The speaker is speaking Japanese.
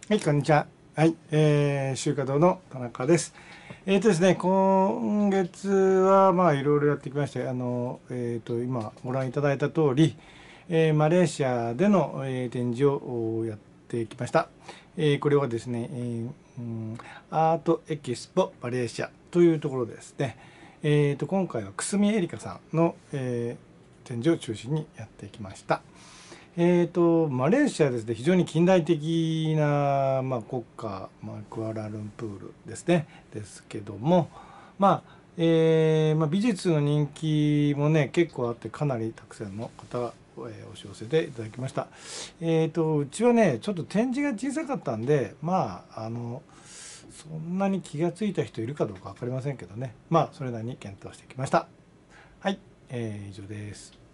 はい、こんにちは。はい、集華堂の田中です。ですね、今月はまあいろいろやってきまして、今ご覧いただいた通り、マレーシアでの、展示をやってきました。これはですね、アートエキスポマレーシアというところでですね、今回は久住絵里香さんの、展示を中心にやってきました。マレーシアはですね、非常に近代的な、国家、クアラルンプールですね、ですけども、美術の人気もね、結構あって、かなりたくさんの方が、押し寄せていただきました。うちはね、ちょっと展示が小さかったんで、そんなに気がついた人いるかどうか分かりませんけどね、それなりに検討してきました。はい、以上です。